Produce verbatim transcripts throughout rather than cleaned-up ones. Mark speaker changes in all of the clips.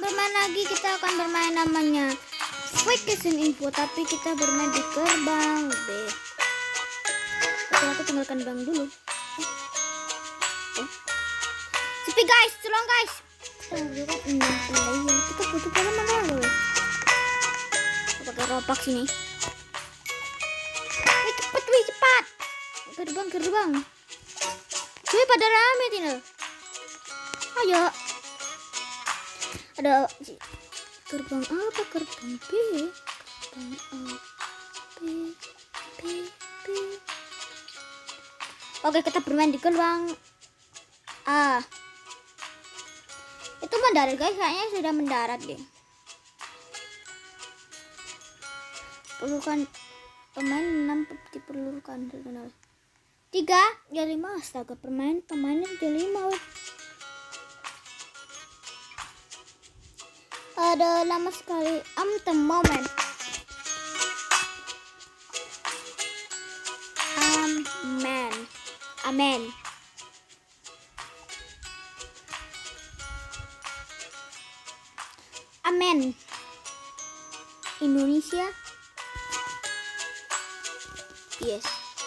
Speaker 1: bermain lagi. Kita akan bermain namanya Vacation Info, tapi kita bermain di gerbang B. Oke, aku tinggalkan bang dulu. Oh. Sepi guys, tolong guys. Kita butuh pola mana loh? Pakai ropak sini. Wih, cepet, wih, cepat. Gerbang, gerbang. Wih, pada rame tinggal. Ayo. Ada gerbang apa? Gerbang B. Gerbang A. B. B. B. Oke, kita bermain di gerbang A. Itu mendarat guys, kayaknya sudah mendarat deh. Perlukan pemain enam diperlukan tiga ya lima. Astaga, permain pemainnya sudah lima. Ada lama sekali. Am the moment. Amen. Amen. Amen. Indonesia. Yes.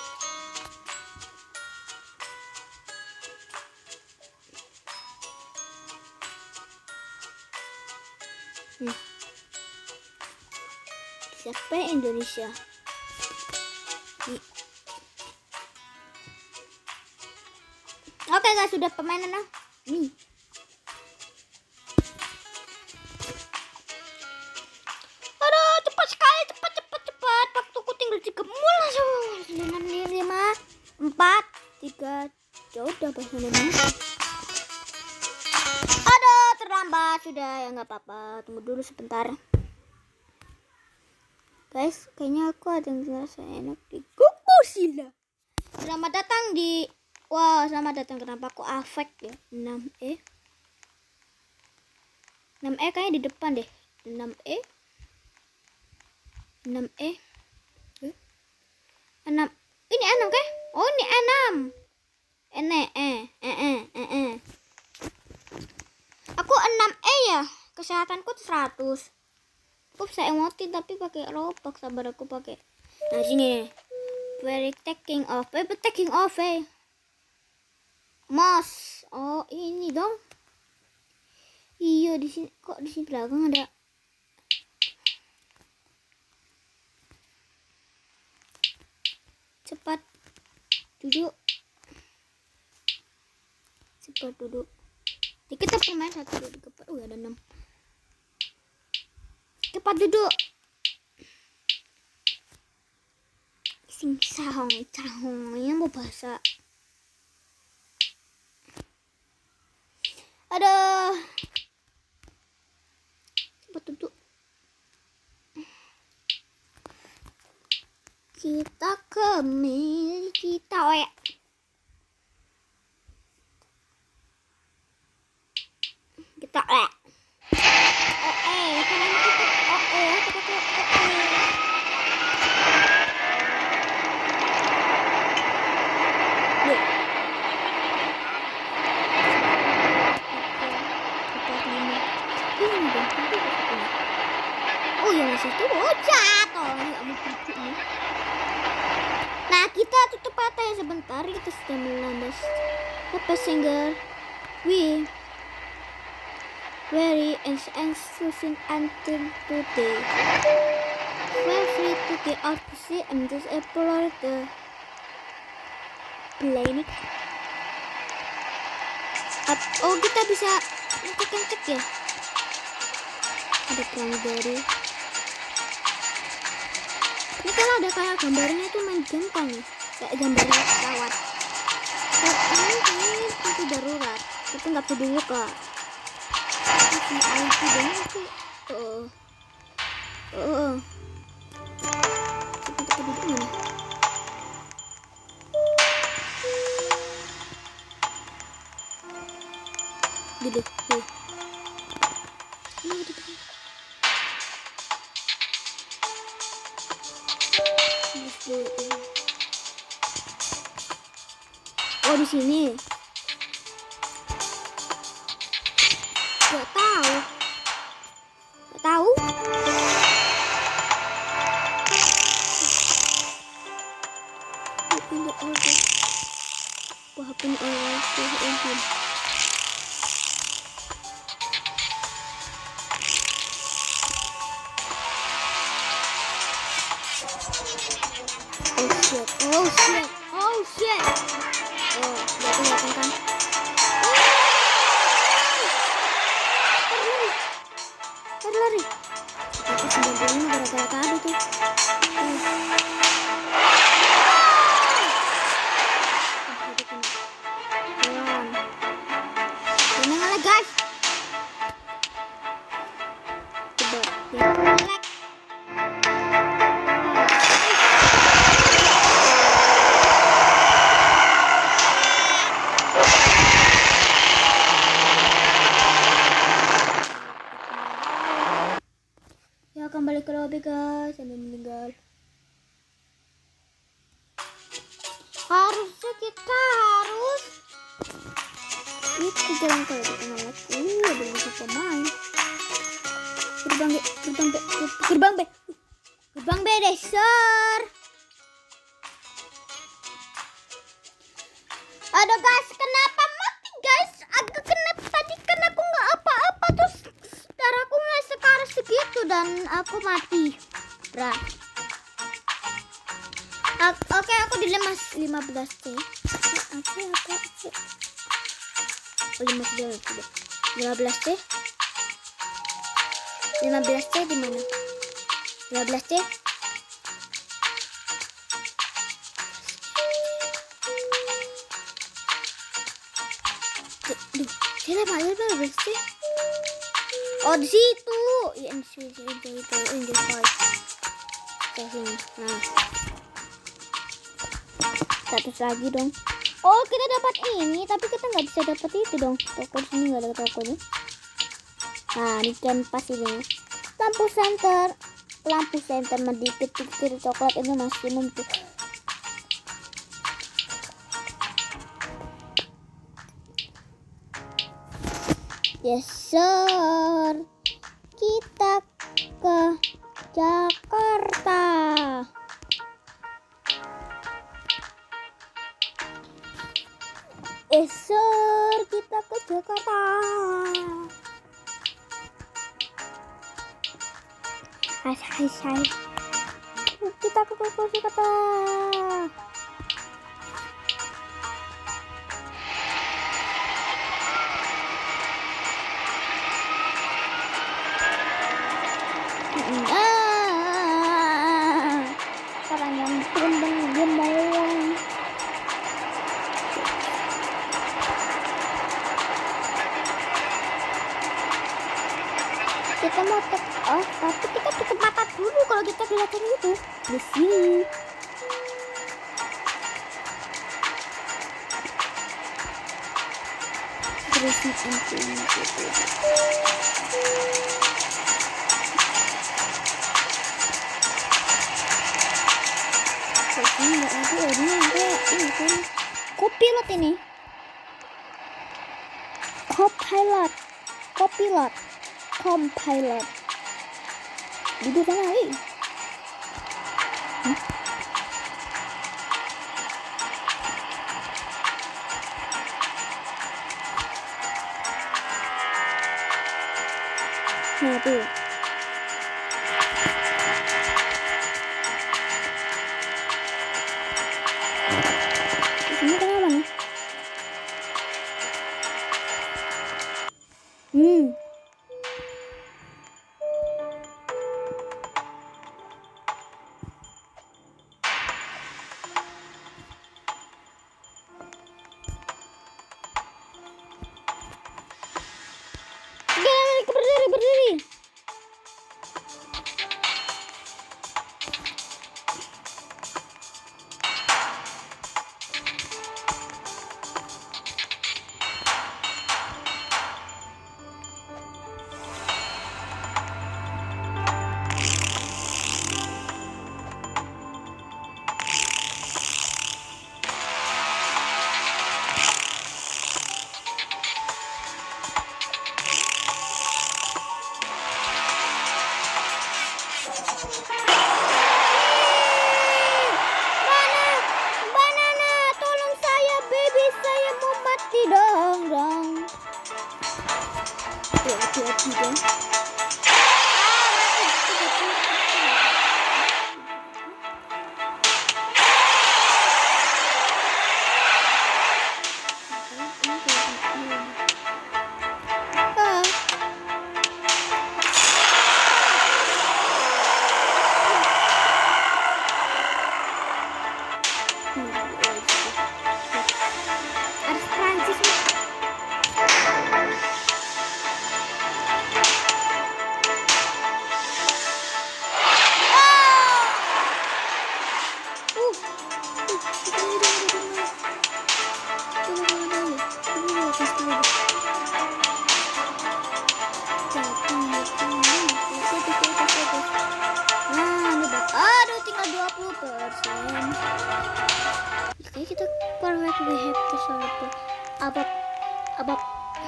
Speaker 1: Hmm. Siapa Indonesia? Nih. Oke guys, sudah permainan nah. Nih. Aduh, cepat sekali, cepat cepat cepat. Waktuku tinggal tiga menit langsung. lima, empat, tiga, ya udah bahasanya. Aduh, terlambat sudah ya, nggak apa-apa. Tunggu dulu sebentar. Guys, kayaknya aku ada yang ngerasa enak di Godzilla. Selamat datang di Wah, wow, selamat datang. Kenapa aku afek ya? enam E. enam E kayaknya di depan deh. enam E. enam E. Eh? enam. Ini enam kan? Oh, ini enam. Ene eh eh eh eh eh. Aku enam E ya. Kesehatanku seratus. Aku bisa emotin tapi pakai robok. Sabar, aku pakai. Nah, sini. Very taking off. Eh, taking off eh. Mos. Oh, ini dong. Iya, di sini kok di sini belakang ada. Cepat duduk. Cepat duduk. Jadi kita permain satu dua tiga empat. Oh, ada enam. Cepat duduk. Sing sahong sahong yang mau bahasa. Aduh. Cepat duduk. Kita kemil kita we. Kita we. Oh eh, karena kita oh eh, kita ke oh eh. Oh ya masih tuh oh, jatuh nggak mau tutup nih. Nah kita tutup mata ya sebentar, kita sudah melandas apa single we very anxious until today. Feel free to get out to sea and just explore the planet. Oh kita bisa ngecek-ngecek ya. Ada pramugari. Ini kalau ada kayak gambarnya itu main gampang nih, kayak gambarnya pesawat. Oh, ini ini pintu darurat, tapi nggak perlu dibuka. Ini I P dan itu. Oh, oh. Kita duduk mana? Duduk. Duduk. Ini duduk. Oh di sini. Gak tahu. Maafin Allah. Oh shit, oh shit, oh shit. Oh, udah kelihatan kan? Lari, lari, lari. Aku sembilan puluh lima gara-gara tadi tuh. Jangan guys. Coba ya. Ya kembali ke lobby guys, ada meninggal. Harusnya kita harus itu jalan kalau kita nolak. Uh, ada banyak pemain. Gerbang B, gerbang B, gerbang B, gerbang B desor. Aduh guys, kenapa mati guys? Agak kenapa tadi kan aku nggak apa-apa terus darahku mulai sekarang segitu dan aku mati. Bra. Oke, aku di lima belas C. Apa apa C? Oh, lima belas C. lima belas C. lima belas C di mana? lima belas C. Duh, saya lima belas C. Oh, di situ. Ya, di situ itu itu ini five. Sini. Nah. Status lagi dong. Oh, kita dapat ini, tapi kita nggak bisa dapat itu dong. Toko di sini nggak ada tokonya. Nah, ini kan pas ini. Lampu center, lampu center mendikit-dikit coklat ini maksimum tuh. Yes sir, kita ke Jakarta. Yes sir, kita ke Jakarta. Hai hai hai, kita ke Jakarta. Ah, orang yang benar gemoy. Kita mau tek, oh tapi kita tutup mata dulu kalau kita kelihatan itu di sini. Terus ini nggak ada ini ada ini kan copilot ini copilot copilot compilot duduk sana nih. Hmm? Nah tuh ini kenapa nih? Hmm. Berdiri, berdiri. buat juga. Oke, kita perfectly have to solve the above above.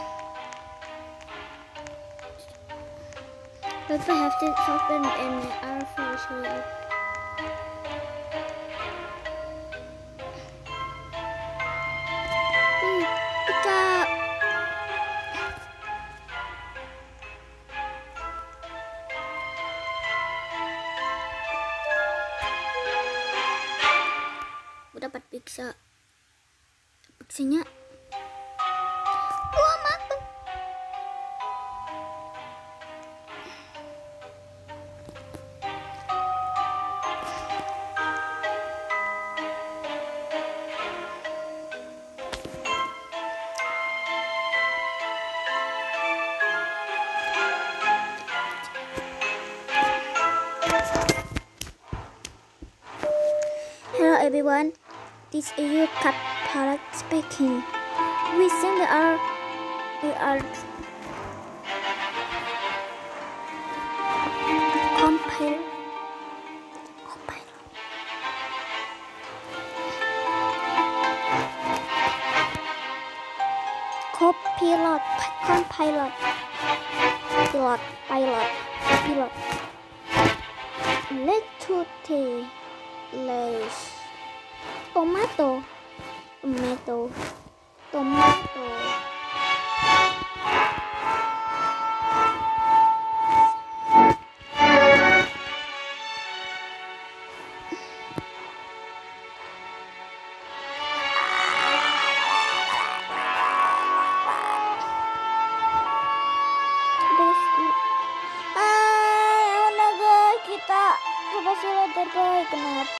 Speaker 1: But we have to solve them and are very sorry. Hmm, kita dapat pizza. Pizzanya wah mateng. Hello everyone. This is your cat parrot speaking. We send our we are compile compile copilot compilot pilot pilot pilot let's to let's tomato tomato tomato ah, oh naga kita berhasil terbaik. Kenapa